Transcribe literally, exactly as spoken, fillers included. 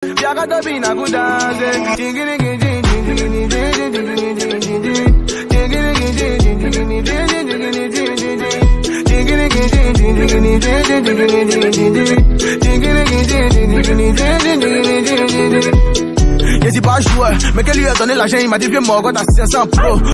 Viaga to be na good dance. Jingini jingini jingini jingini jingini. Yes, il pas jouer, mais quel lui a donné l'argent, il m'a dit viens moi quand t'as six cents pro.